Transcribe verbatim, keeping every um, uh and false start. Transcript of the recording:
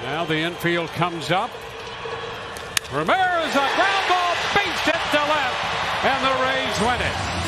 Now the infield comes up. Ramirez, a ground ball, beats it to left, and the Rays win it.